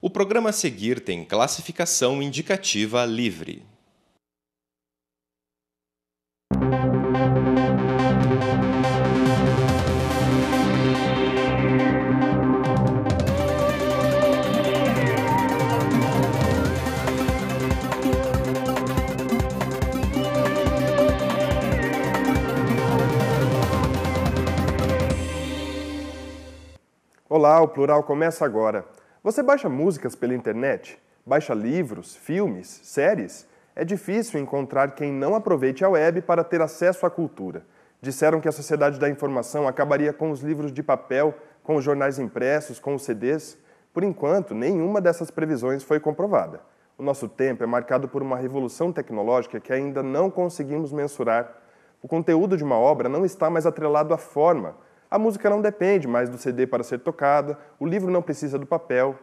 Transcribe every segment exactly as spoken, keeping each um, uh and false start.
O programa a seguir tem classificação indicativa livre. Olá, o Plural começa agora. Você baixa músicas pela internet? Baixa livros, filmes, séries? É difícil encontrar quem não aproveite a web para ter acesso à cultura. Disseram que a sociedade da informação acabaria com os livros de papel, com os jornais impressos, com os C Ds. Por enquanto, nenhuma dessas previsões foi comprovada. O nosso tempo é marcado por uma revolução tecnológica que ainda não conseguimos mensurar. O conteúdo de uma obra não está mais atrelado à forma. A música não depende mais do C D para ser tocada, o livro não precisa do papel.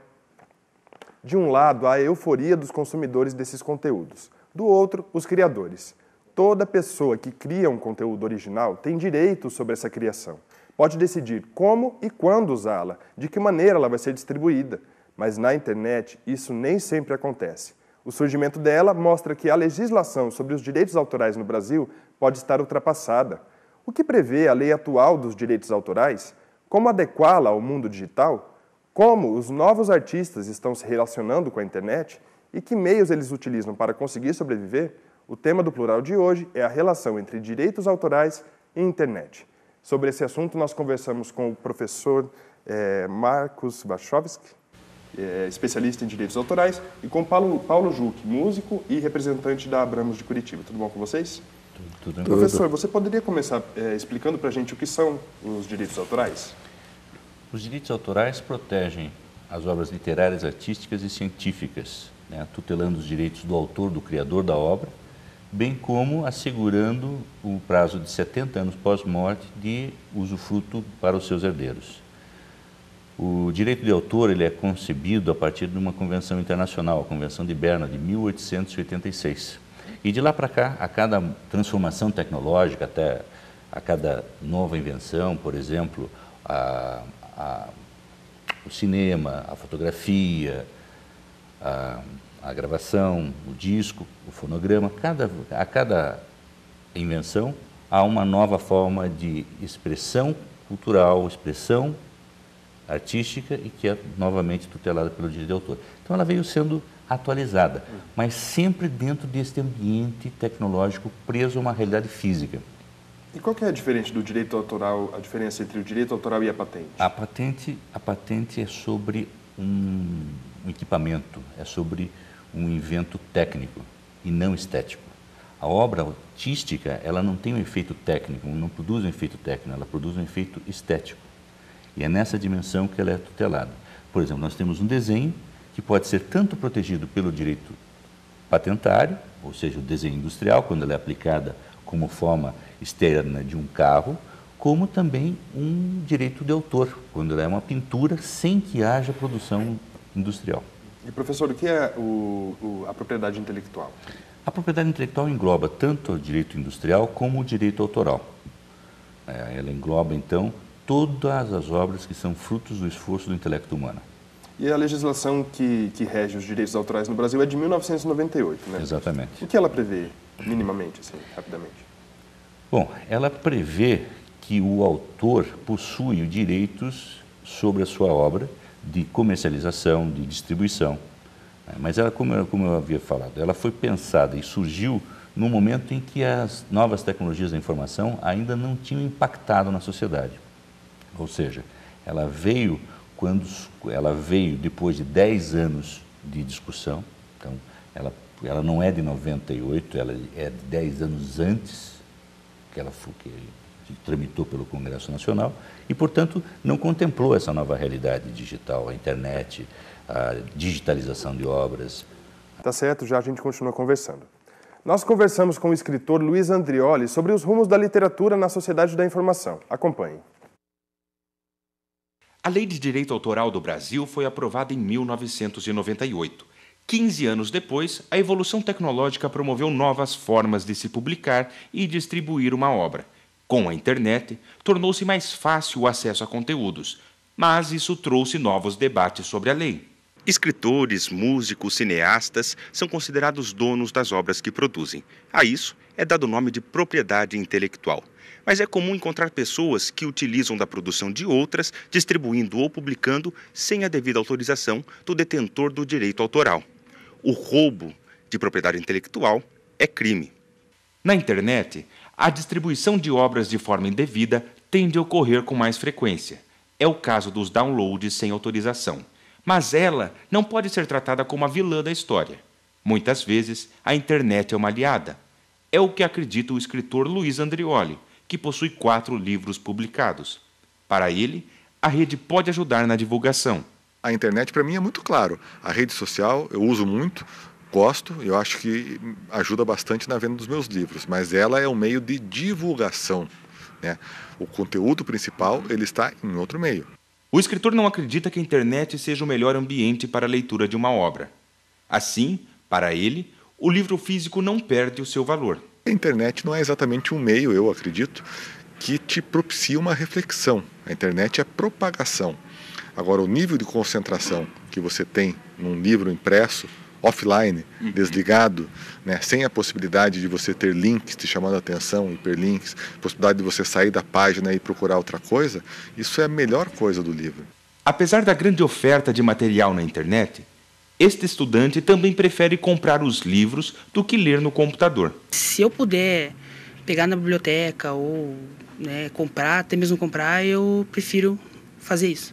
De um lado, há a euforia dos consumidores desses conteúdos. Do outro, os criadores. Toda pessoa que cria um conteúdo original tem direito sobre essa criação. Pode decidir como e quando usá-la, de que maneira ela vai ser distribuída. Mas na internet, isso nem sempre acontece. O surgimento dela mostra que a legislação sobre os direitos autorais no Brasil pode estar ultrapassada. O que prevê a lei atual dos direitos autorais? Como adequá-la ao mundo digital? Como os novos artistas estão se relacionando com a internet? E que meios eles utilizam para conseguir sobreviver? O tema do Plural de hoje é a relação entre direitos autorais e internet. Sobre esse assunto, nós conversamos com o professor eh, Marcos Wachowski, eh, especialista em direitos autorais, e com Paulo, Paulo Juch, músico e representante da Abramos de Curitiba. Tudo bom com vocês? Tudo, tudo. Professor, você poderia começar é, explicando para a gente o que são os direitos autorais? Os direitos autorais protegem as obras literárias, artísticas e científicas, né, tutelando os direitos do autor, do criador da obra, bem como assegurando o prazo de setenta anos pós-morte de usufruto para os seus herdeiros. O direito de autor ele é concebido a partir de uma convenção internacional, a Convenção de Berna, de mil oitocentos e oitenta e seis. E de lá para cá, a cada transformação tecnológica, até a cada nova invenção, por exemplo, a, a, o cinema, a fotografia, a, a gravação, o disco, o fonograma, cada, a cada invenção há uma nova forma de expressão cultural, expressão artística e que é novamente tutelada pelo direito de autor. Então ela veio sendo atualizada, mas sempre dentro deste ambiente tecnológico preso a uma realidade física. E qual que é a diferença do direito autoral, a diferença entre o direito autoral e a patente? A patente, a patente é sobre um, um equipamento, é sobre um invento técnico e não estético. A obra artística, ela não tem um efeito técnico, não produz um efeito técnico, ela produz um efeito estético. E é nessa dimensão que ela é tutelada. Por exemplo, nós temos um desenho que pode ser tanto protegido pelo direito patentário, ou seja, o desenho industrial, quando ela é aplicada como forma externa de um carro, como também um direito de autor, quando ela é uma pintura sem que haja produção industrial. E, professor, o que é o, o, a propriedade intelectual? A propriedade intelectual engloba tanto o direito industrial como o direito autoral. É, ela engloba, então, todas as obras que são frutos do esforço do intelecto humano. E a legislação que, que rege os direitos autorais no Brasil é de mil novecentos e noventa e oito, né? Exatamente. O que ela prevê, minimamente, assim, rapidamente? Bom, ela prevê que o autor possui direitos sobre a sua obra de comercialização, de distribuição. Mas ela, como eu, como eu havia falado, ela foi pensada e surgiu no momento em que as novas tecnologias da informação ainda não tinham impactado na sociedade. Ou seja, ela veio quando ela veio depois de dez anos de discussão. Então, ela, ela não é de noventa e oito, ela é de dez anos antes que ela foi, que, que tramitou pelo Congresso Nacional e, portanto, não contemplou essa nova realidade digital, a internet, a digitalização de obras. Tá certo, já a gente continua conversando. Nós conversamos com o escritor Luiz Andrioli sobre os rumos da literatura na sociedade da informação. Acompanhe. A Lei de Direito Autoral do Brasil foi aprovada em mil novecentos e noventa e oito. quinze anos depois, a evolução tecnológica promoveu novas formas de se publicar e distribuir uma obra. Com a internet, tornou-se mais fácil o acesso a conteúdos, mas isso trouxe novos debates sobre a lei. Escritores, músicos, cineastas são considerados donos das obras que produzem. A isso é dado o nome de propriedade intelectual. Mas é comum encontrar pessoas que utilizam da produção de outras, distribuindo ou publicando sem a devida autorização do detentor do direito autoral. O roubo de propriedade intelectual é crime. Na internet, a distribuição de obras de forma indevida tende a ocorrer com mais frequência. É o caso dos downloads sem autorização. Mas ela não pode ser tratada como a vilã da história. Muitas vezes, a internet é uma aliada. É o que acredita o escritor Luiz Andrioli, que possui quatro livros publicados. Para ele, a rede pode ajudar na divulgação. A internet, para mim, é muito claro. A rede social eu uso muito, gosto, eu acho que ajuda bastante na venda dos meus livros, mas ela é um meio de divulgação, né? O conteúdo principal ele está em outro meio. O escritor não acredita que a internet seja o melhor ambiente para a leitura de uma obra. Assim, para ele, o livro físico não perde o seu valor. A internet não é exatamente um meio, eu acredito, que te propicia uma reflexão. A internet é propagação. Agora, o nível de concentração que você tem num livro impresso, offline, desligado, né, sem a possibilidade de você ter links te chamando a atenção, hiperlinks, possibilidade de você sair da página e procurar outra coisa, isso é a melhor coisa do livro. Apesar da grande oferta de material na internet, este estudante também prefere comprar os livros do que ler no computador. Se eu puder pegar na biblioteca ou né, comprar, até mesmo comprar, eu prefiro fazer isso.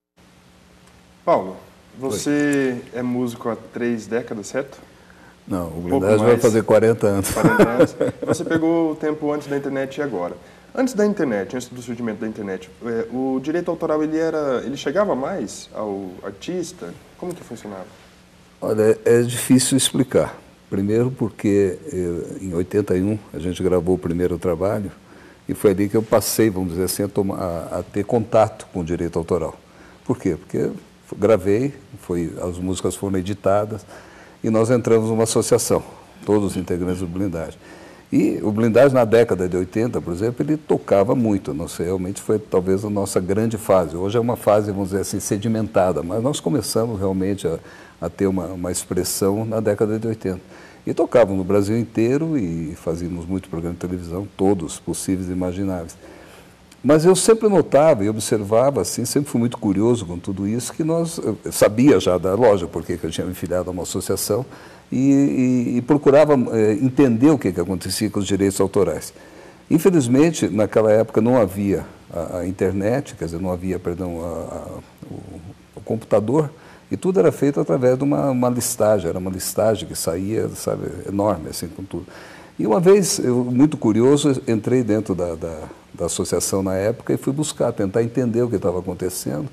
Paulo, você Oi. é músico há três décadas, certo? Não, o Blindagem vai fazer quarenta anos. quarenta anos. Você pegou o tempo antes da internet e agora. Antes da internet, antes do surgimento da internet, o direito autoral ele, era, ele chegava mais ao artista? Como que funcionava? Olha, é difícil explicar. Primeiro porque eu, em oitenta e um a gente gravou o primeiro trabalho e foi ali que eu passei, vamos dizer assim, a, tomar, a, a ter contato com o direito autoral. Por quê? Porque gravei, foi, as músicas foram editadas e nós entramos numa associação, todos os integrantes do Blindagem. E o Blindagem na década de oitenta, por exemplo, ele tocava muito, não sei, realmente foi talvez a nossa grande fase. Hoje é uma fase, vamos dizer assim, sedimentada, mas nós começamos realmente a, a ter uma, uma expressão na década de oitenta. E tocávamos no Brasil inteiro e fazíamos muito programa de televisão, todos possíveis e imagináveis. Mas eu sempre notava e observava, assim, sempre fui muito curioso com tudo isso, que nós, eu sabia já da loja, porque eu tinha me filiado a uma associação, e, e, e procurava é, entender o que, que acontecia com os direitos autorais. Infelizmente, naquela época não havia a, a internet, quer dizer, não havia, perdão, a, a, o, o computador, e tudo era feito através de uma, uma listagem, era uma listagem que saía, sabe, enorme, assim, com tudo. E uma vez, eu, muito curioso, entrei dentro da, da, da associação na época e fui buscar, tentar entender o que estava acontecendo.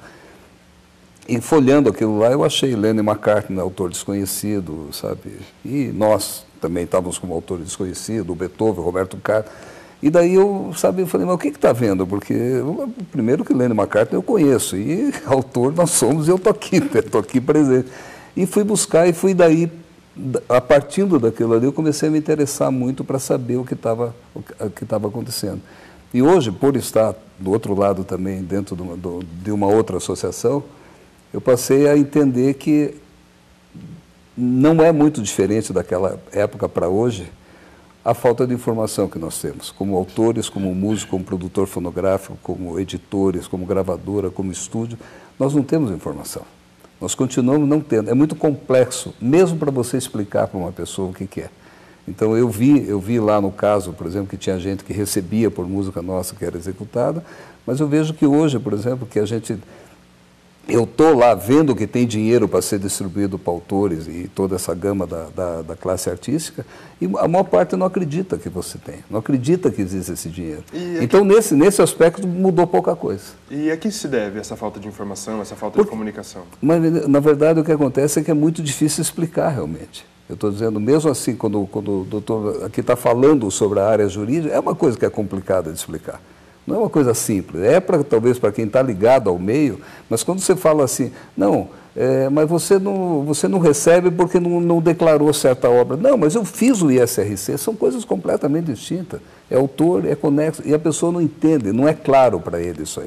E folhando aquilo lá, eu achei Lennon McCartney, autor desconhecido, sabe? E nós também estávamos como autor desconhecido, o Beethoven, o Roberto Carlos. E daí eu, sabe, eu falei, mas o que está vendo? Porque, primeiro que Lennon McCartney eu conheço, e autor nós somos e eu estou aqui, estou aqui presente. E fui buscar e fui daí, a partir daquilo ali, eu comecei a me interessar muito para saber o que estava o que estava acontecendo. E hoje, por estar do outro lado também, dentro do, do, de uma outra associação, eu passei a entender que não é muito diferente daquela época para hoje a falta de informação que nós temos, como autores, como músico, como produtor fonográfico, como editores, como gravadora, como estúdio, nós não temos informação. Nós continuamos não tendo. É muito complexo, mesmo para você explicar para uma pessoa o que, que é. Então, eu vi, eu vi lá no caso, por exemplo, que tinha gente que recebia por música nossa que era executada, mas eu vejo que hoje, por exemplo, que a gente... Eu estou lá vendo que tem dinheiro para ser distribuído para autores e toda essa gama da, da, da classe artística, e a maior parte não acredita que você tem, não acredita que existe esse dinheiro. Aqui... Então, nesse, nesse aspecto, mudou pouca coisa. E a que se deve essa falta de informação, essa falta Porque, de comunicação? Mas, na verdade, o que acontece é que é muito difícil explicar realmente. Eu estou dizendo, mesmo assim, quando, quando o doutor aqui está falando sobre a área jurídica, é uma coisa que é complicada de explicar. Não é uma coisa simples, é pra, talvez para quem está ligado ao meio, mas quando você fala assim, não, é, mas você não, você não recebe porque não, não declarou certa obra. Não, mas eu fiz o I S R C, são coisas completamente distintas. É autor, é conexo, e a pessoa não entende, não é claro para ele isso aí.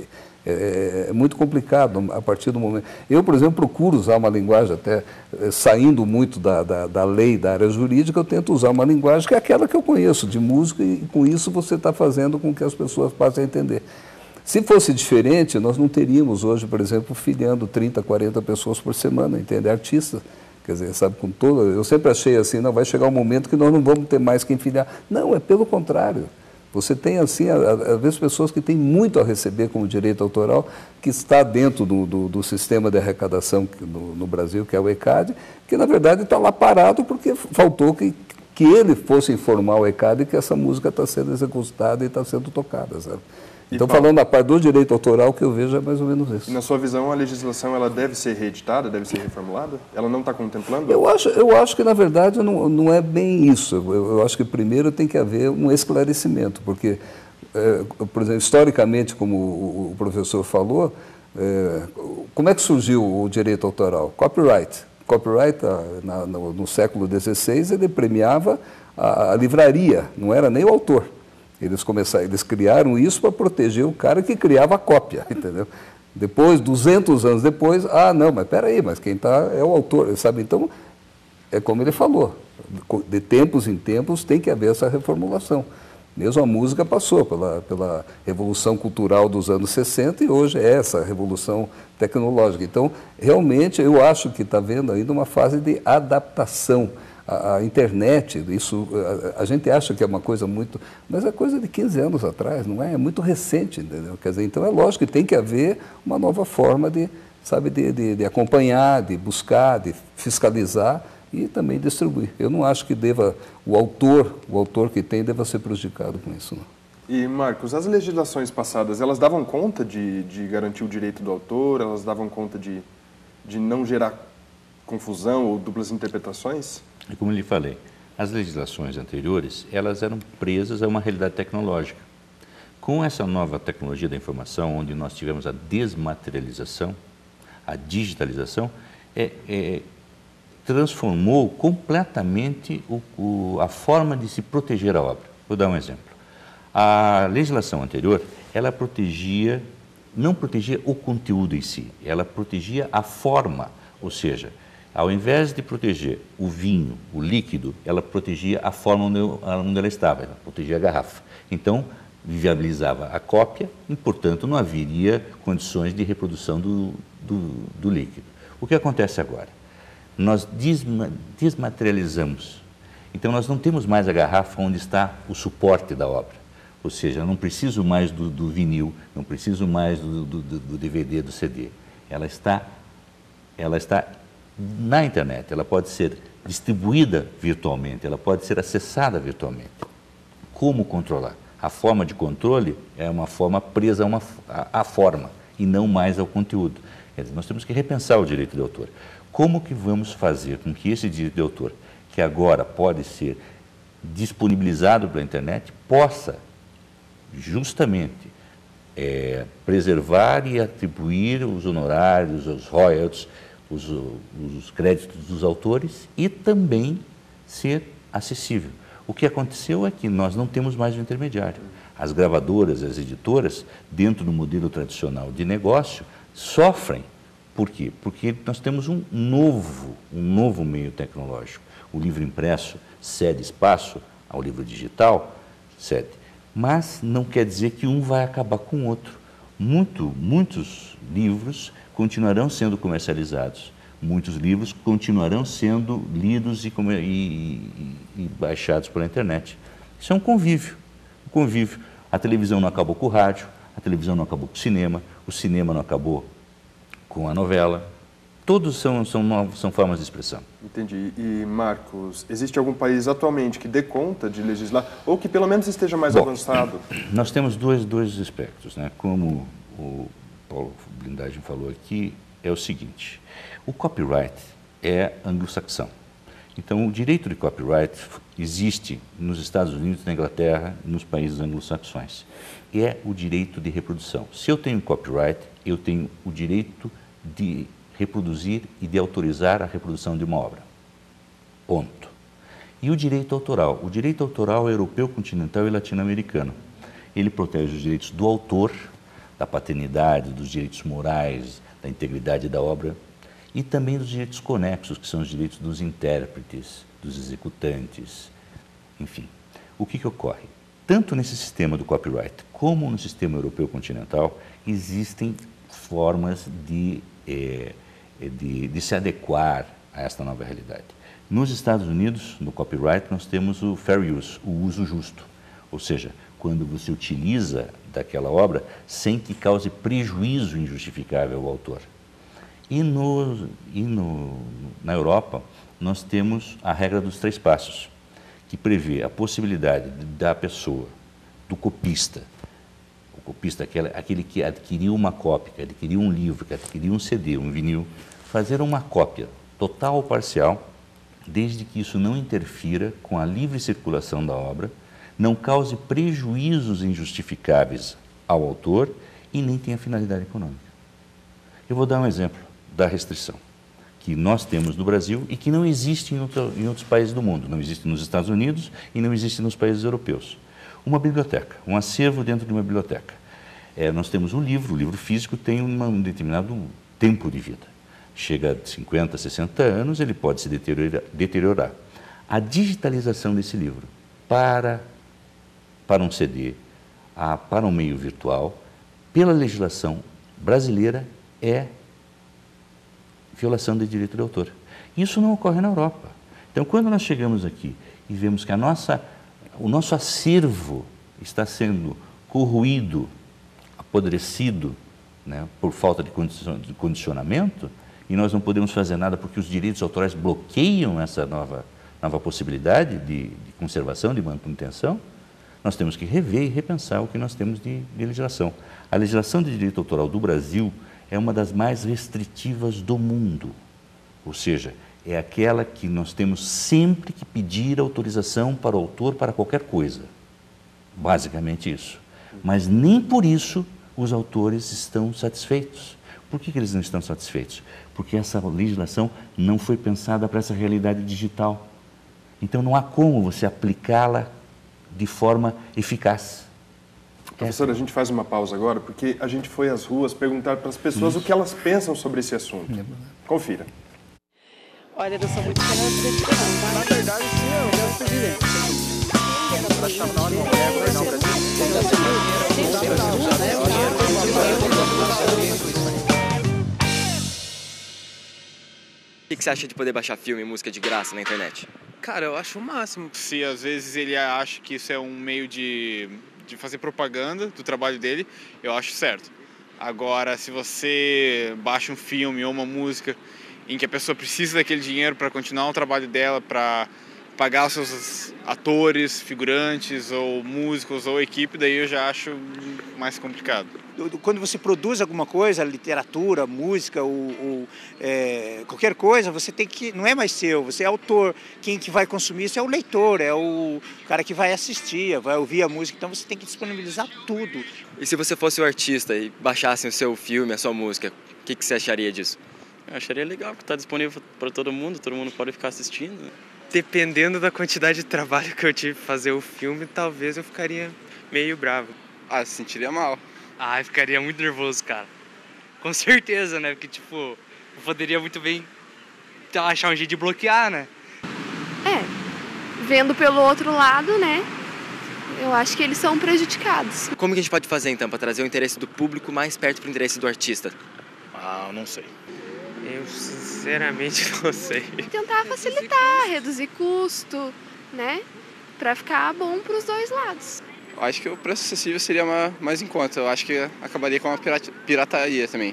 É, é muito complicado a partir do momento... Eu, por exemplo, procuro usar uma linguagem até, saindo muito da, da, da lei, da área jurídica, eu tento usar uma linguagem que é aquela que eu conheço de música e com isso você está fazendo com que as pessoas passem a entender. Se fosse diferente, nós não teríamos hoje, por exemplo, filiando trinta, quarenta pessoas por semana, entende? Artistas. Quer dizer, sabe, com todo... Eu sempre achei assim, não, vai chegar um momento que nós não vamos ter mais quem filiar. Não, é pelo contrário. Você tem, assim, às vezes, pessoas que têm muito a receber como direito autoral, que está dentro do, do, do sistema de arrecadação no, no Brasil, que é o ECAD, que, na verdade, está lá parado porque faltou que, que ele fosse informar o ECAD que essa música está sendo executada e está sendo tocada, sabe? Então, falando da parte do direito autoral, o que eu vejo é mais ou menos isso. E na sua visão, a legislação ela deve ser reeditada, deve ser reformulada? Ela não está contemplando? Eu acho, eu acho que, na verdade, não, não é bem isso. Eu, eu acho que, primeiro, tem que haver um esclarecimento, porque, é, por exemplo, historicamente, como o, o professor falou, é, como é que surgiu o direito autoral? Copyright. Copyright, na, no, no século dezesseis, ele premiava a, a livraria, não era nem o autor. Eles começaram, eles criaram isso para proteger o cara que criava a cópia, entendeu? Depois, duzentos anos depois, ah, não, mas peraí, mas quem está é o autor, sabe? Então, é como ele falou, de tempos em tempos tem que haver essa reformulação. Mesmo a música passou pela, pela revolução cultural dos anos sessenta e hoje é essa revolução tecnológica. Então, realmente, eu acho que está havendo ainda uma fase de adaptação. A, a internet, isso, a, a gente acha que é uma coisa muito... Mas é coisa de quinze anos atrás, não é? É muito recente, entendeu? Quer dizer, então é lógico que tem que haver uma nova forma de, sabe, de, de, de acompanhar, de buscar, de fiscalizar e também distribuir. Eu não acho que deva, o autor, o autor que tem, deva ser prejudicado com isso, não. E, Marcos, as legislações passadas, elas davam conta de, de garantir o direito do autor? Elas davam conta de, de não gerar confusão ou duplas interpretações? E como eu lhe falei, as legislações anteriores, elas eram presas a uma realidade tecnológica. Com essa nova tecnologia da informação, onde nós tivemos a desmaterialização, a digitalização, é, é, transformou completamente o, o, a forma de se proteger a obra. Vou dar um exemplo. A legislação anterior, ela protegia, não protegia o conteúdo em si, ela protegia a forma, ou seja, ao invés de proteger o vinho, o líquido, ela protegia a forma onde, onde ela estava, ela protegia a garrafa. Então, viabilizava a cópia e, portanto, não haveria condições de reprodução do, do, do líquido. O que acontece agora? Nós desma, desmaterializamos. Então, nós não temos mais a garrafa onde está o suporte da obra. Ou seja, eu não preciso mais do, do vinil, não preciso mais do, do, do D V D, do C D. Ela está, ela está na internet, ela pode ser distribuída virtualmente, ela pode ser acessada virtualmente. Como controlar? A forma de controle é uma forma presa a, uma, a, a forma e não mais ao conteúdo. Quer dizer, nós temos que repensar o direito de autor. Como que vamos fazer com que esse direito de autor, que agora pode ser disponibilizado pela internet, possa justamente é, preservar e atribuir os honorários, os royalties, Os, os créditos dos autores e também ser acessível. O que aconteceu é que nós não temos mais um intermediário. As gravadoras, as editoras, dentro do modelo tradicional de negócio, sofrem. Por quê? Porque nós temos um novo, um novo meio tecnológico. O livro impresso cede espaço ao livro digital, cede. Mas não quer dizer que um vai acabar com o outro. Muito, muitos livros continuarão sendo comercializados. Muitos livros continuarão sendo lidos e, e, e baixados pela internet. Isso é um convívio, um convívio. A televisão não acabou com o rádio, a televisão não acabou com o cinema, o cinema não acabou com a novela. Todos são, são, novos, são formas de expressão. Entendi. E, Marcos, existe algum país atualmente que dê conta de legislar, ou que pelo menos esteja mais Bom, avançado? Nós temos dois, dois aspectos, né? Como o Paulo Blindagem falou aqui, é o seguinte: o copyright é anglo-saxão. Então, o direito de copyright existe nos Estados Unidos, na Inglaterra e nos países anglo-saxões. É o direito de reprodução. Se eu tenho copyright, eu tenho o direito de reproduzir e de autorizar a reprodução de uma obra. Ponto. E o direito autoral? O direito autoral é europeu, continental e latino-americano. Ele protege os direitos do autor, da paternidade, dos direitos morais, da integridade da obra e também dos direitos conexos, que são os direitos dos intérpretes, dos executantes, enfim. O que que ocorre? Tanto nesse sistema do copyright como no sistema europeu continental, existem formas de, eh, de, de se adequar a esta nova realidade. Nos Estados Unidos, no copyright, nós temos o fair use, o uso justo. Ou seja, quando você utiliza daquela obra sem que cause prejuízo injustificável ao autor. E, no, e no, na Europa, nós temos a regra dos três passos, que prevê a possibilidade da pessoa, do copista, o copista, aquele, aquele que adquiriu uma cópia, que adquiriu um livro, que adquiriu um C D, um vinil, fazer uma cópia total ou parcial, desde que isso não interfira com a livre circulação da obra, não cause prejuízos injustificáveis ao autor e nem tenha finalidade econômica. Eu vou dar um exemplo da restrição que nós temos no Brasil e que não existe em, outro, em outros países do mundo, não existe nos Estados Unidos e não existe nos países europeus. Uma biblioteca, um acervo dentro de uma biblioteca. É, nós temos um livro, o livro físico tem uma, um determinado tempo de vida. Chega a cinquenta, sessenta anos, ele pode se deteriorar. deteriorar. A digitalização desse livro para, para um C D, a, para um meio virtual, pela legislação brasileira, é violação de direito de autor. Isso não ocorre na Europa. Então, quando nós chegamos aqui e vemos que a nossa, o nosso acervo está sendo corroído, apodrecido, né, por falta de condicionamento, e nós não podemos fazer nada porque os direitos autorais bloqueiam essa nova, nova possibilidade de, de conservação, de manutenção, nós temos que rever e repensar o que nós temos de, de legislação. A legislação de direito autoral do Brasil é uma das mais restritivas do mundo, ou seja, é aquela que nós temos sempre que pedir autorização para o autor para qualquer coisa, basicamente isso. Mas nem por isso os autores estão satisfeitos. Por que que eles não estão satisfeitos? Porque essa legislação não foi pensada para essa realidade digital. Então não há como você aplicá-la de forma eficaz. Professor, a gente faz uma pausa agora, porque a gente foi às ruas perguntar para as pessoas Isso. o que elas pensam sobre esse assunto. Confira. Olha, eu sou muito fã da Na verdade, sim, eu quero pedir. O que você acha de poder baixar filme e música de graça na internet? Cara, eu acho o máximo. Se às vezes ele acha que isso é um meio de... de fazer propaganda do trabalho dele, eu acho certo. Agora, se você baixa um filme ou uma música em que a pessoa precisa daquele dinheiro para continuar o trabalho dela, para pagar os seus atores, figurantes, ou músicos, ou equipe, daí eu já acho mais complicado. Quando você produz alguma coisa, literatura, música, ou, ou é, qualquer coisa, você tem que, não é mais seu, você é autor. Quem que vai consumir isso é o leitor, é o cara que vai assistir, vai ouvir a música, então você tem que disponibilizar tudo. E se você fosse o artista e baixassem o seu filme, a sua música, o que, que você acharia disso? Eu acharia legal, porque está disponível para todo mundo, todo mundo pode ficar assistindo. Dependendo da quantidade de trabalho que eu tive para fazer o filme, talvez eu ficaria meio bravo. Ah, se sentiria mal. Ah, eu ficaria muito nervoso, cara. Com certeza, né? Porque, tipo, eu poderia muito bem achar um jeito de bloquear, né? É, vendo pelo outro lado, né? Eu acho que eles são prejudicados. Como que a gente pode fazer, então, para trazer o interesse do público mais perto do interesse do artista? Ah, não sei. Eu, sinceramente, não sei. Tentar facilitar, reduzir custo, né? Pra ficar bom pros dois lados. Eu acho que o preço acessível seria mais em conta. Eu acho que acabaria com uma pirataria também.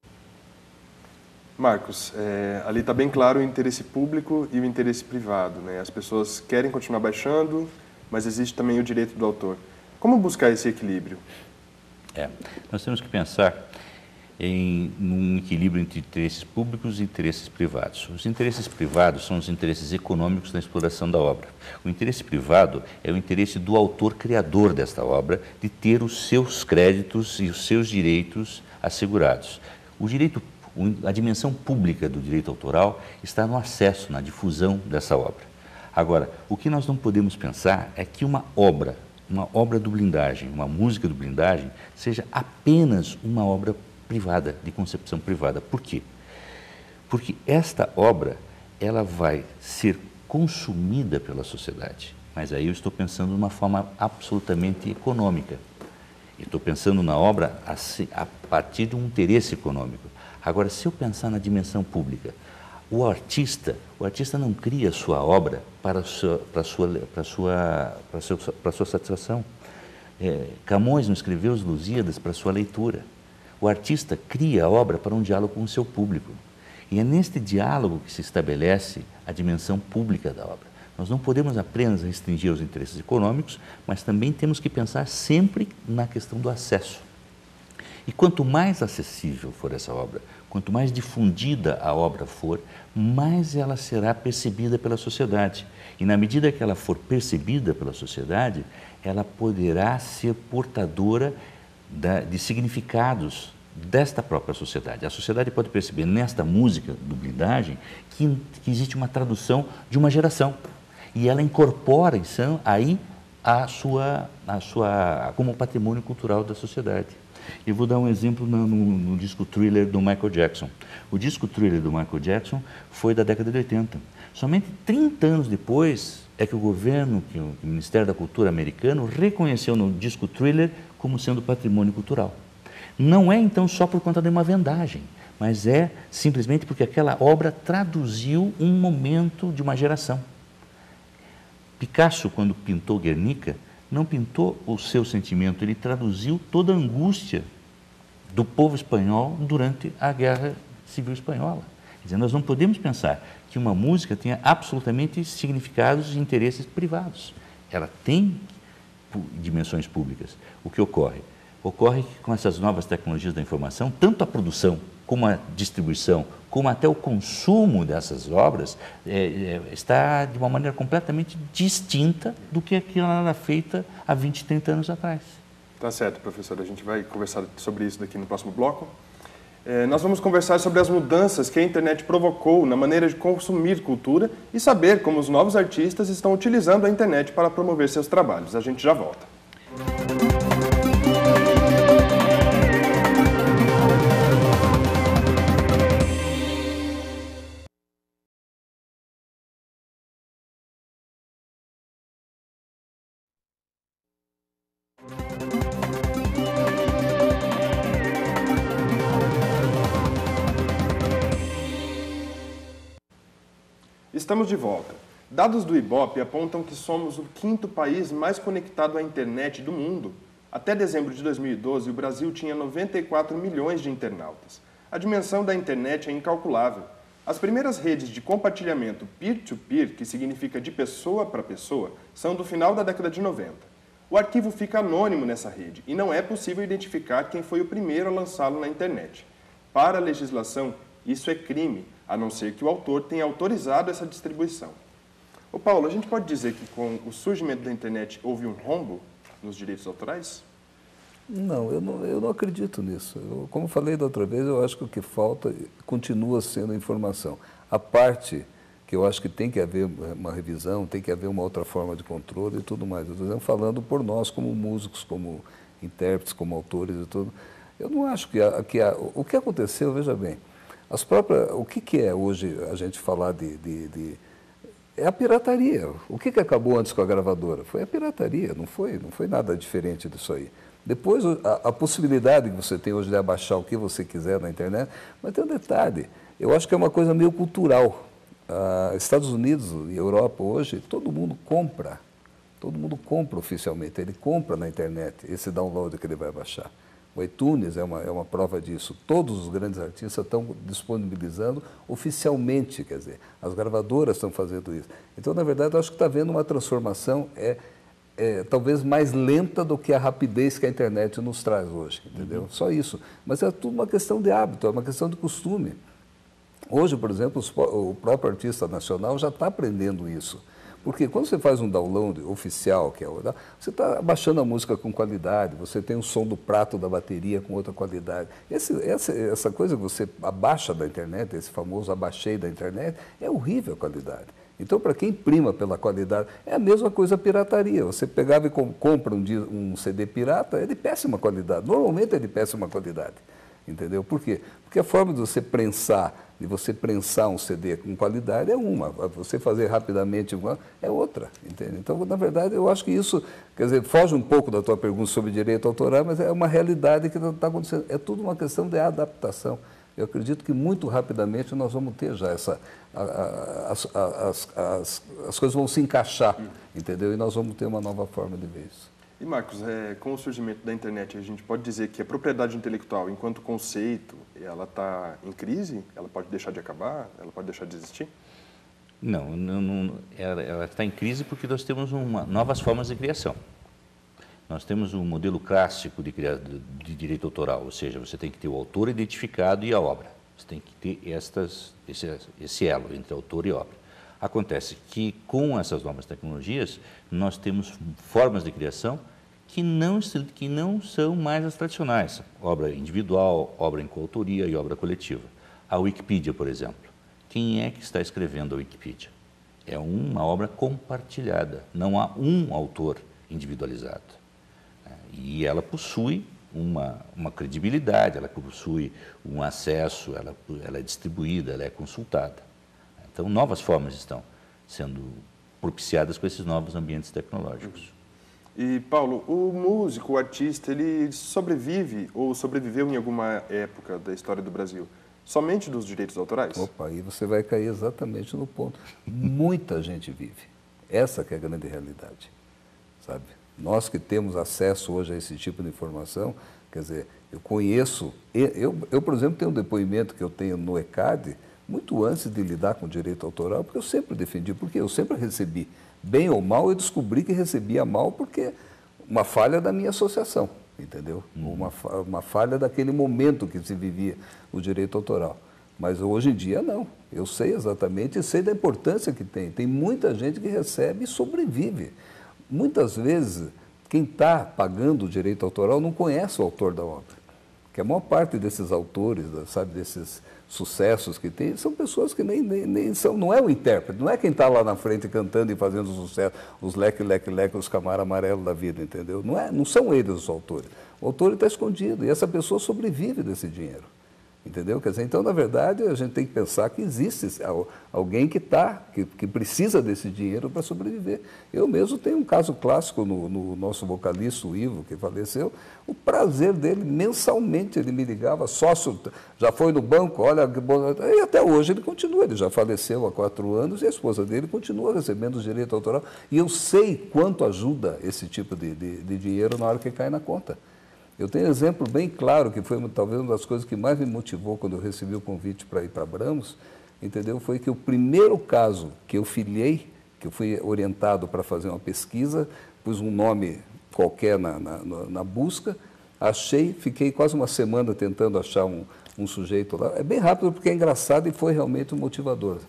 Marcos, é, ali está bem claro o interesse público e o interesse privado, né? As pessoas querem continuar baixando, mas existe também o direito do autor. Como buscar esse equilíbrio? É, nós temos que pensar em um equilíbrio entre interesses públicos e interesses privados. Os interesses privados são os interesses econômicos na exploração da obra. O interesse privado é o interesse do autor criador desta obra de ter os seus créditos e os seus direitos assegurados. O direito, a dimensão pública do direito autoral está no acesso, na difusão dessa obra. Agora, o que nós não podemos pensar é que uma obra uma obra do Blindagem, uma música do Blindagem, seja apenas uma obra privada, de concepção privada. Por quê? Porque esta obra, ela vai ser consumida pela sociedade. Mas aí eu estou pensando de uma forma absolutamente econômica. Estou pensando na obra a partir de um interesse econômico. Agora, se eu pensar na dimensão pública, o artista, o artista não cria a sua obra para a sua, para a sua, para a sua, para a sua, para a sua satisfação. É, Camões não escreveu os Lusíadas para a sua leitura. O artista cria a obra para um diálogo com o seu público. E é neste diálogo que se estabelece a dimensão pública da obra. Nós não podemos apenas restringir os interesses econômicos, mas também temos que pensar sempre na questão do acesso. E quanto mais acessível for essa obra, quanto mais difundida a obra for, mais ela será percebida pela sociedade. E na medida que ela for percebida pela sociedade, ela poderá ser portadora da, de significados desta própria sociedade. A sociedade pode perceber nesta música do Blindagem que, que existe uma tradução de uma geração. E ela incorpora, então, aí a sua, a sua, como patrimônio cultural da sociedade. Eu vou dar um exemplo no, no, no disco Thriller do Michael Jackson. O disco Thriller do Michael Jackson foi da década de oitenta. Somente trinta anos depois é que o governo, que o Ministério da Cultura americano, reconheceu no disco Thriller como sendo patrimônio cultural. Não é, então, só por conta de uma vendagem, mas é simplesmente porque aquela obra traduziu um momento de uma geração. Picasso, quando pintou Guernica, não pintou o seu sentimento, ele traduziu toda a angústia do povo espanhol durante a Guerra Civil Espanhola. Quer dizer, nós não podemos pensar que uma música tenha absolutamente significados e interesses privados. Ela tem dimensões públicas. O que ocorre? Ocorre que com essas novas tecnologias da informação, tanto a produção como a distribuição, como até o consumo dessas obras, é, é, está de uma maneira completamente distinta do que aquilo era feita há vinte, trinta anos atrás. Tá certo, professor. A gente vai conversar sobre isso daqui no próximo bloco. É, nós vamos conversar sobre as mudanças que a internet provocou na maneira de consumir cultura e saber como os novos artistas estão utilizando a internet para promover seus trabalhos. A gente já volta. Estamos de volta. Dados do Ibope apontam que somos o quinto país mais conectado à internet do mundo. Até dezembro de dois mil e doze, o Brasil tinha noventa e quatro milhões de internautas. A dimensão da internet é incalculável. As primeiras redes de compartilhamento peer-to-peer, que significa de pessoa para pessoa, são do final da década de noventa. O arquivo fica anônimo nessa rede e não é possível identificar quem foi o primeiro a lançá-lo na internet. Para a legislação, isso é crime, a não ser que o autor tenha autorizado essa distribuição. Ô Paulo, a gente pode dizer que com o surgimento da internet houve um rombo nos direitos autorais? Não, eu não, eu não acredito nisso. Eu, como falei da outra vez, eu acho que o que falta continua sendo informação. A parte que eu acho que tem que haver uma revisão, tem que haver uma outra forma de controle e tudo mais. Eu estou falando por nós como músicos, como intérpretes, como autores e tudo. Eu não acho que, a, que a, o que aconteceu, veja bem, as próprias, o que, que é hoje a gente falar de, de, de... É a pirataria. O que, que acabou antes com a gravadora? Foi a pirataria, não foi, não foi nada diferente disso aí. Depois, a, a possibilidade que você tem hoje de abaixar o que você quiser na internet, mas tem um detalhe, eu acho que é uma coisa meio cultural. Ah, Estados Unidos e Europa hoje, todo mundo compra, todo mundo compra oficialmente, ele compra na internet esse download que ele vai baixar. O iTunes é uma, é uma prova disso. Todos os grandes artistas estão disponibilizando oficialmente, quer dizer, as gravadoras estão fazendo isso. Então, na verdade, eu acho que está havendo uma transformação é, é, talvez mais lenta do que a rapidez que a internet nos traz hoje, entendeu? Uhum. Só isso. Mas é tudo uma questão de hábito, é uma questão de costume. Hoje, por exemplo, os, o próprio artista nacional já está aprendendo isso. Porque quando você faz um download oficial, que é o, você está baixando a música com qualidade, você tem o som do prato da bateria com outra qualidade. Esse, essa, essa coisa que você abaixa da internet, esse famoso abaixei da internet, é horrível a qualidade. Então, para quem prima pela qualidade, é a mesma coisa a pirataria. Você pegava e com, compra um, um C D pirata, é de péssima qualidade. Normalmente é de péssima qualidade. Entendeu? Por quê? Porque a forma de você prensar, de você prensar um C D com qualidade é uma. Você fazer rapidamente uma é outra. Entende? Então, na verdade, eu acho que isso, quer dizer, foge um pouco da tua pergunta sobre direito autoral, mas é uma realidade que está acontecendo. É tudo uma questão de adaptação. Eu acredito que muito rapidamente nós vamos ter já essa... A, a, as, as, as, as coisas vão se encaixar, entendeu? E nós vamos ter uma nova forma de ver isso. E, Marcos, é, com o surgimento da internet, a gente pode dizer que a propriedade intelectual, enquanto conceito, ela está em crise? Ela pode deixar de acabar? Ela pode deixar de existir? Não, não, não ela está em crise porque nós temos uma, novas formas de criação. Nós temos um modelo clássico de, de direito autoral, ou seja, você tem que ter o autor identificado e a obra. Você tem que ter estas, esse, esse elo entre autor e obra. Acontece que, com essas novas tecnologias, nós temos formas de criação que não, que não são mais as tradicionais. Obra individual, obra em coautoria e obra coletiva. A Wikipedia, por exemplo. Quem é que está escrevendo a Wikipedia? É uma obra compartilhada. Não há um autor individualizado. E ela possui uma, uma credibilidade, ela possui um acesso, ela, ela é distribuída, ela é consultada. Então, novas formas estão sendo propiciadas com esses novos ambientes tecnológicos. E, Paulo, o músico, o artista, ele sobrevive ou sobreviveu em alguma época da história do Brasil somente dos direitos autorais? Opa, aí você vai cair exatamente no ponto. Muita gente vive. Essa que é a grande realidade, sabe? Nós que temos acesso hoje a esse tipo de informação, quer dizer, eu conheço, eu, eu por exemplo, tenho um depoimento que eu tenho no ECAD, muito antes de lidar com o direito autoral, porque eu sempre defendi, porque eu sempre recebi, bem ou mal, eu descobri que recebia mal porque uma falha da minha associação, entendeu? Uma, uma falha daquele momento que se vivia o direito autoral. Mas hoje em dia não, eu sei exatamente e sei da importância que tem. Tem muita gente que recebe e sobrevive. Muitas vezes, quem está pagando o direito autoral não conhece o autor da obra. Porque a maior parte desses autores, sabe, desses sucessos que tem, são pessoas que nem, nem, nem são, não é o intérprete, não é quem está lá na frente cantando e fazendo sucesso, os leque, leque, leque, os camar amarelos da vida, entendeu? Não, é, não são eles os autores. O autor está escondido e essa pessoa sobrevive desse dinheiro. Entendeu? Quer dizer, então, na verdade, a gente tem que pensar que existe alguém que, tá, que, que precisa desse dinheiro para sobreviver. Eu mesmo tenho um caso clássico no, no nosso vocalista, o Ivo, que faleceu. O prazer dele, mensalmente, ele me ligava, sócio, já foi no banco, olha, e até hoje ele continua, ele já faleceu há quatro anos e a esposa dele continua recebendo o direito autoral. E eu sei quanto ajuda esse tipo de, de, de dinheiro na hora que cai na conta. Eu tenho um exemplo bem claro, que foi talvez uma das coisas que mais me motivou quando eu recebi o convite para ir para Abramos, entendeu? Foi que o primeiro caso que eu filiei, que eu fui orientado para fazer uma pesquisa, pus um nome qualquer na, na, na busca, achei, fiquei quase uma semana tentando achar um, um sujeito lá. É bem rápido porque é engraçado e foi realmente um motivador.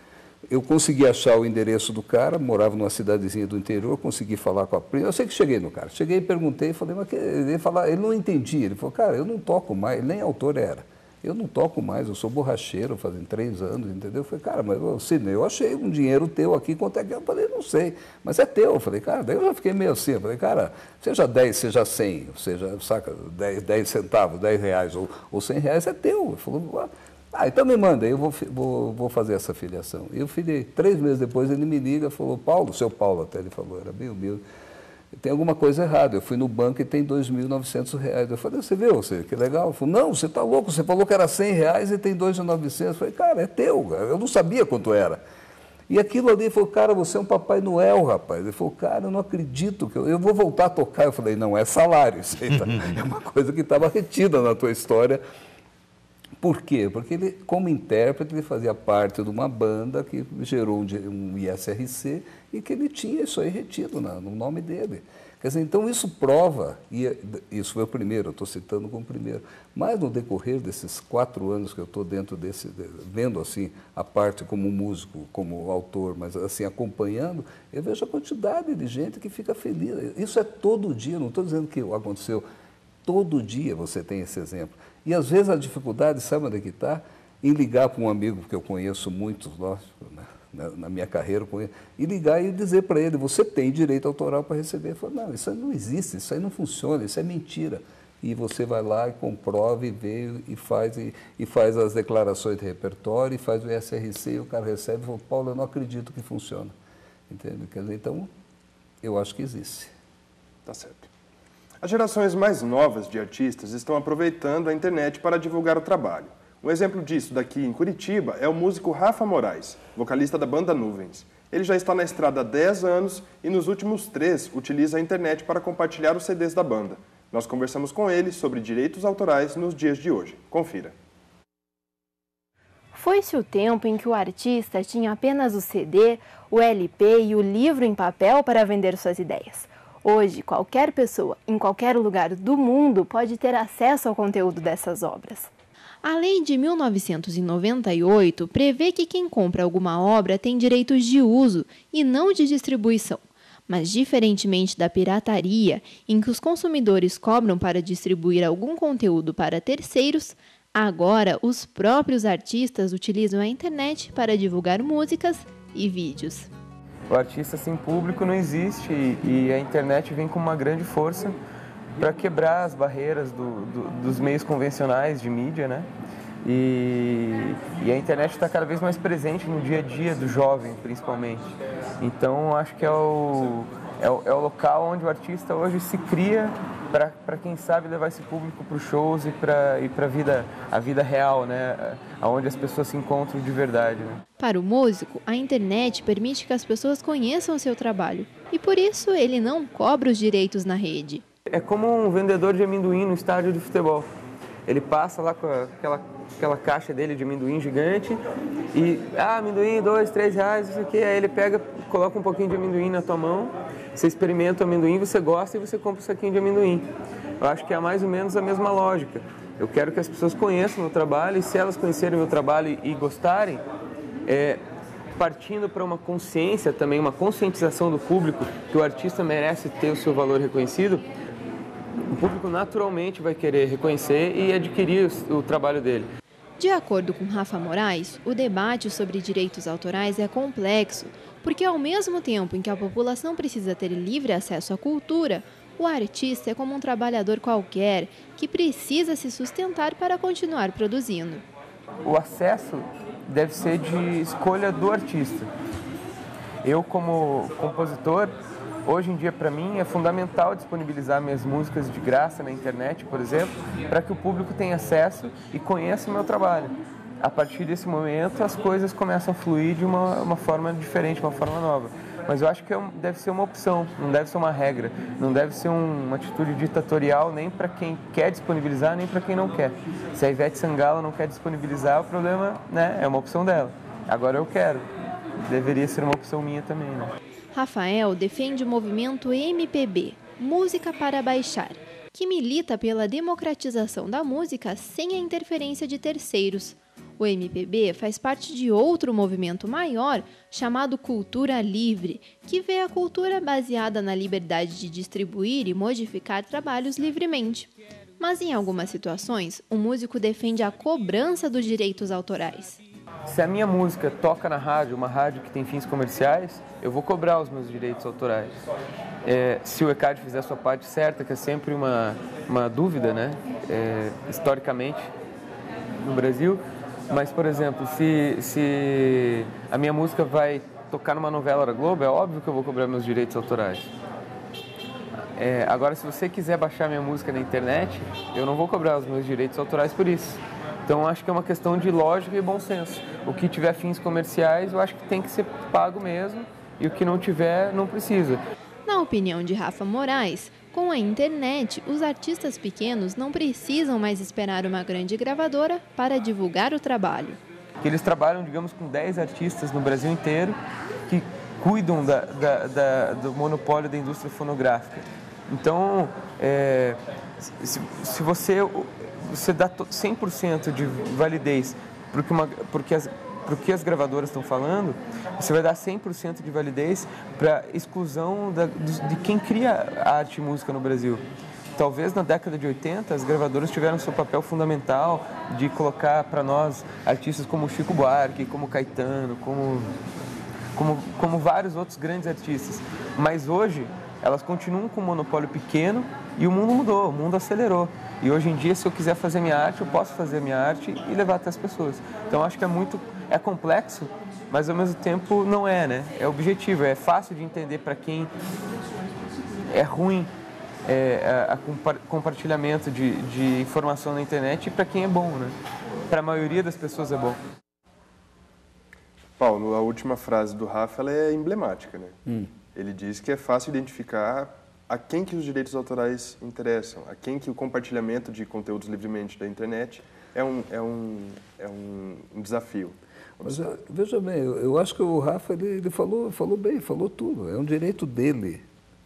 Eu consegui achar o endereço do cara, morava numa cidadezinha do interior, consegui falar com a prima. Eu sei que cheguei no cara. Cheguei e perguntei, falei, mas que... ele, falar, ele não entendia. Ele falou, cara, eu não toco mais, nem autor era. Eu não toco mais, eu sou borracheiro, fazem três anos, entendeu? Eu falei, cara, mas Sidney, eu achei um dinheiro teu aqui, quanto é que é? Eu falei, não sei, mas é teu. Eu falei, cara, daí eu já fiquei meio assim. Eu falei, cara, seja dez, seja cem, seja, saca, dez, dez centavos, dez reais ou, ou cem reais, é teu. Ele falou, ah, então me manda, eu vou, vou, vou fazer essa filiação. E eu filiei. Três meses depois ele me liga e falou, Paulo, seu Paulo até, ele falou, era bem humilde, tem alguma coisa errada. Eu fui no banco e tem dois mil e novecentos reais. Eu falei, você viu, você, que legal. Ele falou, não, você está louco, você falou que era cem reais e tem dois mil e novecentos. Eu falei, cara, é teu, eu não sabia quanto era. E aquilo ali, ele falou, cara, você é um Papai Noel, rapaz. Ele falou, cara, eu não acredito, que eu, eu vou voltar a tocar. Eu falei, não, é salário, isso aí tá, é uma coisa que estava retida na tua história. Por quê? Porque ele, como intérprete, ele fazia parte de uma banda que gerou um I S R C e que ele tinha isso aí retido na, no nome dele. Quer dizer, então isso prova, e isso foi o primeiro, eu estou citando como primeiro, mas no decorrer desses quatro anos que eu estou dentro desse, vendo assim a parte como músico, como autor, mas assim acompanhando, eu vejo a quantidade de gente que fica feliz. Isso é todo dia, não estou dizendo que aconteceu, todo dia você tem esse exemplo. E às vezes a dificuldade, sabe onde é que está? Em ligar para um amigo que eu conheço muitos, lógico, né? na, na minha carreira com ele, e ligar e dizer para ele, você tem direito autoral para receber. Ele falou, não, isso aí não existe, isso aí não funciona, isso é mentira. E você vai lá e comprova e vê e faz, e, e faz as declarações de repertório, e faz o I S R C, e o cara recebe e fala, Paulo, eu não acredito que funciona. Entende? Quer dizer, então, eu acho que existe. Tá certo. As gerações mais novas de artistas estão aproveitando a internet para divulgar o trabalho. Um exemplo disso daqui em Curitiba é o músico Rafa Moraes, vocalista da banda Nuvens. Ele já está na estrada há dez anos e nos últimos três utiliza a internet para compartilhar os C Ds da banda. Nós conversamos com ele sobre direitos autorais nos dias de hoje. Confira. Foi-se o tempo em que o artista tinha apenas o C D, o L P e o livro em papel para vender suas ideias. Hoje, qualquer pessoa, em qualquer lugar do mundo, pode ter acesso ao conteúdo dessas obras. A lei de mil novecentos e noventa e oito prevê que quem compra alguma obra tem direitos de uso e não de distribuição. Mas, diferentemente da pirataria, em que os consumidores cobram para distribuir algum conteúdo para terceiros, agora os próprios artistas utilizam a internet para divulgar músicas e vídeos. O artista sem público não existe e a internet vem com uma grande força para quebrar as barreiras do, do, dos meios convencionais de mídia, né? E, e a internet está cada vez mais presente no dia a dia do jovem, principalmente. Então, acho que é o, é o, é o local onde o artista hoje se cria para, quem sabe, levar esse público para os shows e para e para vida, a vida real, né? Onde as pessoas se encontram de verdade. Né? Para o músico, a internet permite que as pessoas conheçam o seu trabalho e, por isso, ele não cobra os direitos na rede. É como um vendedor de amendoim no estádio de futebol. Ele passa lá com aquela, aquela caixa dele de amendoim gigante e, ah, amendoim, dois, três reais, isso aqui. Aí ele pega, coloca um pouquinho de amendoim na tua mão, você experimenta o amendoim, você gosta e você compra um saquinho de amendoim. Eu acho que é mais ou menos a mesma lógica. Eu quero que as pessoas conheçam o meu trabalho e se elas conhecerem o meu trabalho e gostarem, é, partindo para uma consciência também, uma conscientização do público que o artista merece ter o seu valor reconhecido, o público naturalmente vai querer reconhecer e adquirir o, o trabalho dele. De acordo com Rafa Moraes, o debate sobre direitos autorais é complexo, porque ao mesmo tempo em que a população precisa ter livre acesso à cultura, o artista é como um trabalhador qualquer que precisa se sustentar para continuar produzindo. O acesso deve ser de escolha do artista. Eu, como compositor, hoje em dia, para mim, é fundamental disponibilizar minhas músicas de graça na internet, por exemplo, para que o público tenha acesso e conheça o meu trabalho. A partir desse momento, as coisas começam a fluir de uma, uma forma diferente, uma forma nova. Mas eu acho que deve ser uma opção, não deve ser uma regra, não deve ser um, uma atitude ditatorial nem para quem quer disponibilizar, nem para quem não quer. Se a Ivete Sangalo não quer disponibilizar, o problema, né, é uma opção dela. Agora eu quero. Deveria ser uma opção minha também, né? Rafael defende o movimento M P B, Música para Baixar, que milita pela democratização da música sem a interferência de terceiros. O M P B faz parte de outro movimento maior chamado Cultura Livre, que vê a cultura baseada na liberdade de distribuir e modificar trabalhos livremente. Mas em algumas situações, o músico defende a cobrança dos direitos autorais. Se a minha música toca na rádio, uma rádio que tem fins comerciais, eu vou cobrar os meus direitos autorais. É, se o E C A D fizer a sua parte certa, que é sempre uma, uma dúvida, né, é, historicamente, no Brasil. Mas, por exemplo, se, se a minha música vai tocar numa novela da Globo, é óbvio que eu vou cobrar meus direitos autorais. É, agora, se você quiser baixar minha música na internet, eu não vou cobrar os meus direitos autorais por isso. Então, acho que é uma questão de lógica e bom senso. O que tiver fins comerciais, eu acho que tem que ser pago mesmo, e o que não tiver, não precisa. Na opinião de Rafa Moraes, com a internet, os artistas pequenos não precisam mais esperar uma grande gravadora para divulgar o trabalho. Eles trabalham, digamos, com dez artistas no Brasil inteiro que cuidam da, da, da, do monopólio da indústria fonográfica. Então, é, se, se você... você dá cem por cento de validez porque, uma, porque, as, porque as gravadoras estão falando, você vai dar cem por cento de validez para exclusão da, de, de quem cria arte e música no Brasil. Talvez na década de oitenta as gravadoras tiveram seu papel fundamental de colocar para nós artistas como Chico Buarque, como Caetano, como como, como vários outros grandes artistas. Mas hoje, elas continuam com um monopólio pequeno e o mundo mudou, o mundo acelerou. E hoje em dia, se eu quiser fazer minha arte, eu posso fazer a minha arte e levar até as pessoas. Então, acho que é muito, é complexo, mas ao mesmo tempo não é, né? É objetivo, é fácil de entender para quem é ruim é, a, a compa compartilhamento de, de informação na internet e para quem é bom, né? Para a maioria das pessoas é bom. Paulo, a última frase do Rafa ela é emblemática, né? Hum. Ele diz que é fácil identificar a quem que os direitos autorais interessam, a quem que o compartilhamento de conteúdos livremente da internet é um, é um, é um, um desafio. Mas, veja bem, eu, eu acho que o Rafa ele, ele falou, falou bem, falou tudo. É um direito dele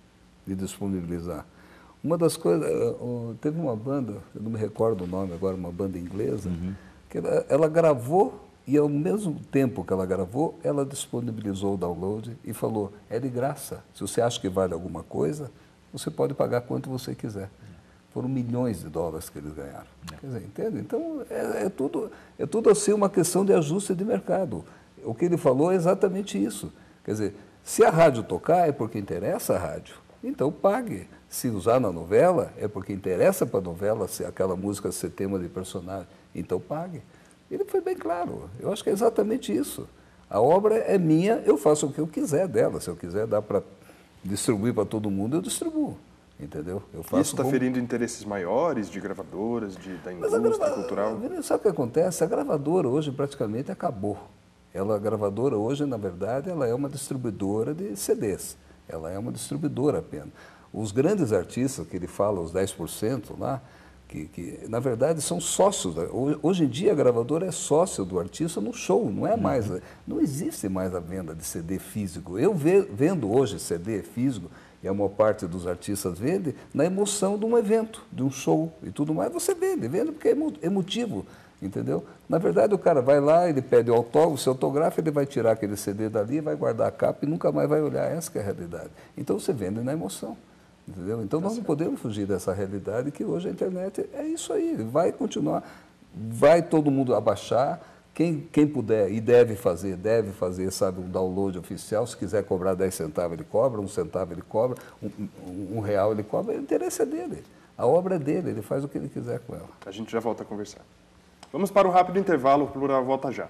de disponibilizar. Uma das coisas, teve uma banda, eu não me recordo o nome agora, uma banda inglesa, uhum. que ela, ela gravou e ao mesmo tempo que ela gravou, ela disponibilizou o download e falou, é de graça. Se você acha que vale alguma coisa, você pode pagar quanto você quiser. Foram milhões de dólares que eles ganharam. Quer dizer, entende? Então, é, é, tudo, é tudo assim uma questão de ajuste de mercado. O que ele falou é exatamente isso. Quer dizer, se a rádio tocar é porque interessa a rádio, então pague. Se usar na novela é porque interessa para a novela se aquela música ser tema de personagem, então pague. Ele foi bem claro. Eu acho que é exatamente isso. A obra é minha, eu faço o que eu quiser dela. Se eu quiser dar para distribuir para todo mundo, eu distribuo. Entendeu? Eu faço Isso está como... ferindo interesses maiores de gravadoras, de, da indústria grava... cultural? Sabe o que acontece? A gravadora hoje praticamente acabou. Ela, a gravadora hoje, na verdade, ela é uma distribuidora de C Ds. Ela é uma distribuidora apenas. Os grandes artistas, que ele fala, os dez por cento lá, que, que na verdade são sócios. Hoje em dia a gravadora é sócio do artista no show, não é mais, não existe mais a venda de C D físico. Eu ve, vendo hoje C D físico, e a maior parte dos artistas vende, na emoção de um evento, de um show e tudo mais, você vende, vende porque é emotivo, entendeu? Na verdade o cara vai lá, ele pede o autógrafo, se autografa, ele vai tirar aquele C D dali, vai guardar a capa e nunca mais vai olhar, essa que é a realidade. Então você vende na emoção. Entendeu? Então, nós não podemos fugir dessa realidade que hoje a internet é isso aí, vai continuar, vai todo mundo abaixar, quem, quem puder e deve fazer, deve fazer, sabe, um download oficial, se quiser cobrar dez centavos ele cobra, um centavo ele cobra, um, um, um real ele cobra, o interesse é dele, a obra é dele, ele faz o que ele quiser com ela. A gente já volta a conversar. Vamos para um rápido intervalo, o Plural volta já.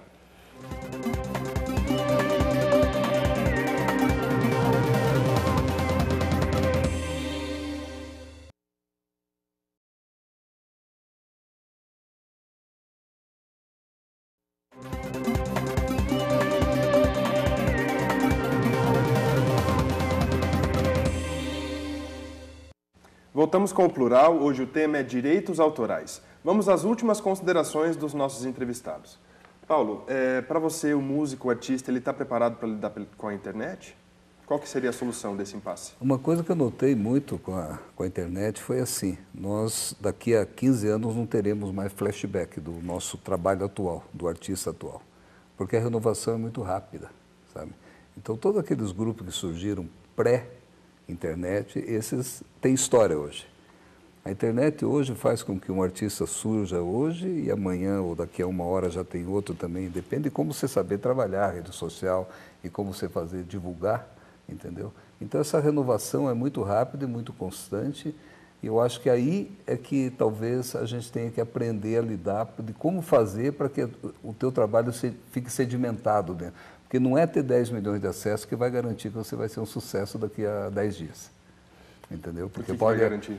Voltamos com o Plural, hoje o tema é direitos autorais. Vamos às últimas considerações dos nossos entrevistados. Paulo, é, para você, o músico, o artista, ele está preparado para lidar com a internet? Qual que seria a solução desse impasse? Uma coisa que eu notei muito com a, com a internet foi assim, nós daqui a quinze anos não teremos mais flashback do nosso trabalho atual, do artista atual, porque a renovação é muito rápida, sabe? Então, todos aqueles grupos que surgiram pré internet, esses têm história hoje. A internet hoje faz com que um artista surja hoje e amanhã ou daqui a uma hora já tem outro também, depende de como você saber trabalhar a rede social e como você fazer, divulgar, entendeu? Então essa renovação é muito rápida e muito constante e eu acho que aí é que talvez a gente tenha que aprender a lidar de como fazer para que o teu trabalho fique sedimentado, né? Porque não é ter dez milhões de acessos que vai garantir que você vai ser um sucesso daqui a dez dias. Entendeu? Porque o que pode que vai garantir?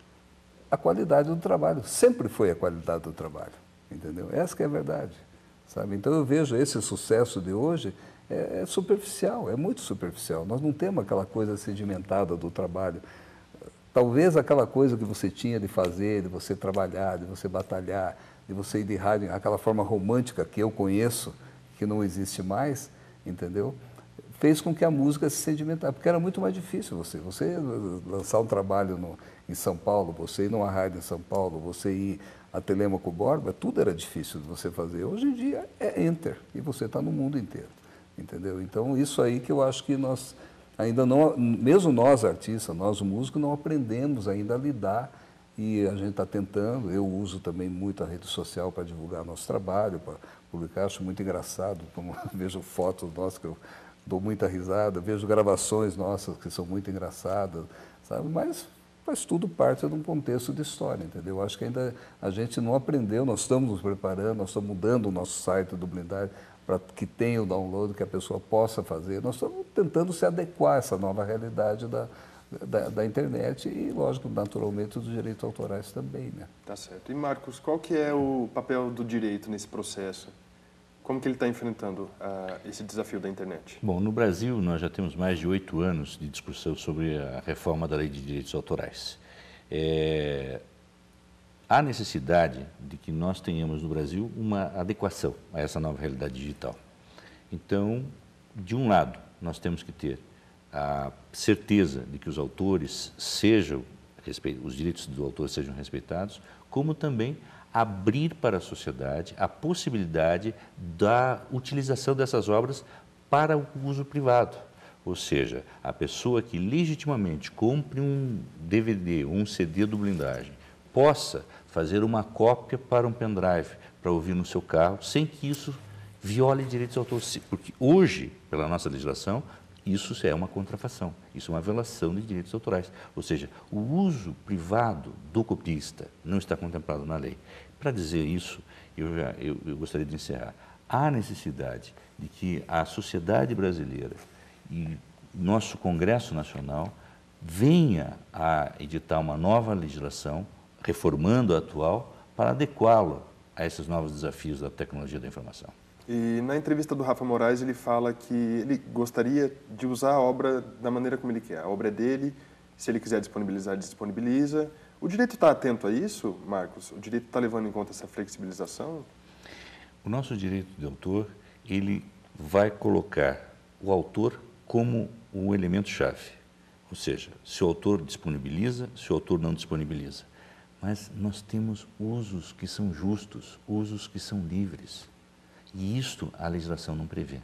A qualidade do trabalho. Sempre foi a qualidade do trabalho. Entendeu? Essa que é a verdade. Sabe? Então eu vejo esse sucesso de hoje é, é superficial, é muito superficial. Nós não temos aquela coisa sedimentada do trabalho. Talvez aquela coisa que você tinha de fazer, de você trabalhar, de você batalhar, de você ir de rádio, aquela forma romântica que eu conheço, que não existe mais, entendeu? Fez com que a música se sedimentasse, porque era muito mais difícil você, você lançar um trabalho no, em São Paulo, você ir numa rádio em São Paulo, você ir a Telêmaco Borba, tudo era difícil de você fazer. Hoje em dia é enter, e você está no mundo inteiro, entendeu? Então, isso aí que eu acho que nós ainda não, mesmo nós artistas, nós músicos, não aprendemos ainda a lidar, e a gente está tentando, eu uso também muito a rede social para divulgar nosso trabalho, para publicar, acho muito engraçado, como vejo fotos nossas que eu dou muita risada, vejo gravações nossas que são muito engraçadas, sabe? Mas faz tudo parte de um contexto de história, entendeu? Eu acho que ainda a gente não aprendeu, nós estamos nos preparando, nós estamos mudando o nosso site do Blindagem para que tenha o download, que a pessoa possa fazer. Nós estamos tentando se adequar a essa nova realidade da, da, da internet e, lógico, naturalmente, dos direitos autorais também, né? Tá certo. E, Marcos, qual que é o papel do direito nesse processo? Como que ele está enfrentando uh, esse desafio da internet? Bom, no Brasil nós já temos mais de oito anos de discussão sobre a reforma da Lei de Direitos Autorais. É, há necessidade de que nós tenhamos no Brasil uma adequação a essa nova realidade digital. Então, de um lado, nós temos que ter a certeza de que os autores sejam, os direitos do autor sejam respeitados, como também abrir para a sociedade a possibilidade da utilização dessas obras para o uso privado. Ou seja, a pessoa que legitimamente compre um D V D ou um C D do Blindagem possa fazer uma cópia para um pendrive para ouvir no seu carro, sem que isso viole direitos autorais. Porque hoje, pela nossa legislação, isso é uma contrafação, isso é uma violação de direitos autorais. Ou seja, o uso privado do copista não está contemplado na lei. Para dizer isso, eu, já, eu, eu gostaria de encerrar. Há necessidade de que a sociedade brasileira e nosso Congresso Nacional venha a editar uma nova legislação, reformando a atual, para adequá-la a esses novos desafios da tecnologia da informação. E na entrevista do Rafa Moraes, ele fala que ele gostaria de usar a obra da maneira como ele quer. A obra é dele, se ele quiser disponibilizar, disponibiliza. O direito está atento a isso, Marcos? O direito está levando em conta essa flexibilização? O nosso direito de autor, ele vai colocar o autor como o elemento-chave. Ou seja, se o autor disponibiliza, se o autor não disponibiliza. Mas nós temos usos que são justos, usos que são livres. E isto a legislação não prevê.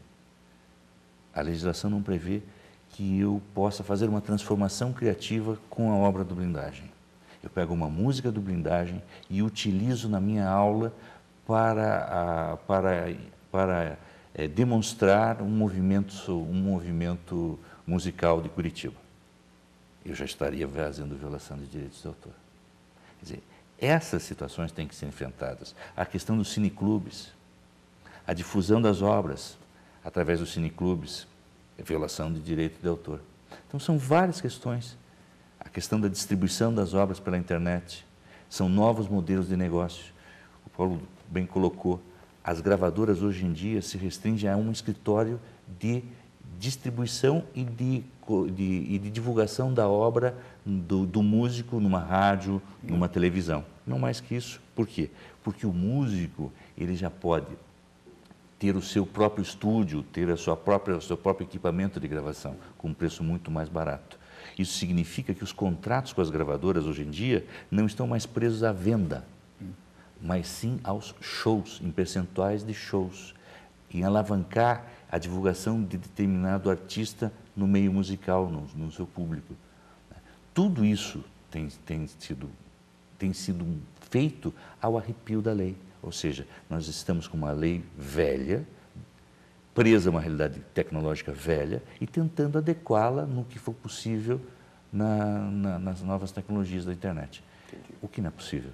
A legislação não prevê que eu possa fazer uma transformação criativa com a obra do Blindagem. Eu pego uma música do Blindagem e utilizo na minha aula para, a, para, para é, demonstrar um movimento, um movimento musical de Curitiba. Eu já estaria fazendo violação de direitos de autor. Quer dizer, essas situações têm que ser enfrentadas. A questão dos cineclubes, a difusão das obras através dos cineclubes, é violação de direito de autor. Então, são várias questões. A questão da distribuição das obras pela internet, são novos modelos de negócio. O Paulo bem colocou, as gravadoras hoje em dia se restringem a um escritório de distribuição e de, de, e de divulgação da obra do, do músico numa rádio, numa televisão. Não mais que isso. Por quê? Porque o músico ele já pode ter o seu próprio estúdio, ter a sua própria, o seu próprio equipamento de gravação, com um preço muito mais barato. Isso significa que os contratos com as gravadoras hoje em dia não estão mais presos à venda, mas sim aos shows, em percentuais de shows, em alavancar a divulgação de determinado artista no meio musical, no, no seu público. Tudo isso tem, tem, sido, tem sido feito ao arrepio da lei. Ou seja, nós estamos com uma lei velha, presa a uma realidade tecnológica velha e tentando adequá-la no que for possível na, na, nas novas tecnologias da internet. Entendi. O que não é possível.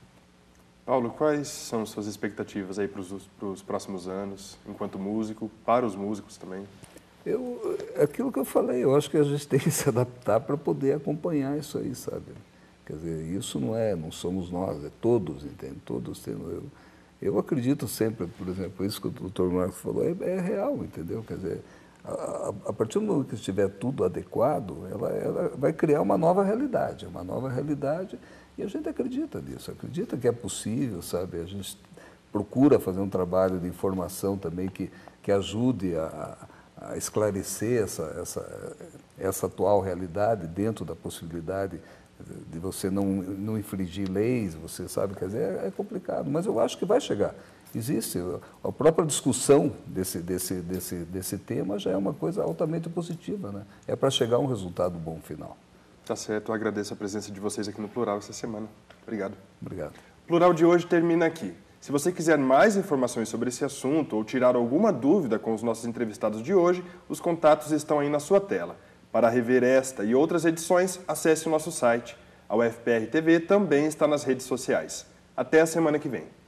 Paulo, quais são suas expectativas aí para os próximos anos, enquanto músico, para os músicos também? Eu, aquilo que eu falei, eu acho que a gente tem que se adaptar para poder acompanhar isso aí, sabe? Quer dizer, isso não é, não somos nós, é todos, entende? Todos temos. Eu, eu acredito sempre, por exemplo, isso que o doutor Marcos falou, é, é real, entendeu? Quer dizer, a, a partir do momento que estiver tudo adequado, ela, ela vai criar uma nova realidade, uma nova realidade, e a gente acredita nisso, acredita que é possível, sabe? A gente procura fazer um trabalho de informação também que, que ajude a, a esclarecer essa, essa, essa atual realidade dentro da possibilidade de você não, não infringir leis, você sabe, quer dizer, é, é complicado, mas eu acho que vai chegar. Existe, a própria discussão desse, desse, desse, desse tema já é uma coisa altamente positiva, né? É para chegar a um resultado bom final. Tá certo, eu agradeço a presença de vocês aqui no Plural essa semana. Obrigado. Obrigado. O Plural de hoje termina aqui. Se você quiser mais informações sobre esse assunto ou tirar alguma dúvida com os nossos entrevistados de hoje, os contatos estão aí na sua tela. Para rever esta e outras edições, acesse o nosso site. A U F P R T V também está nas redes sociais. Até a semana que vem.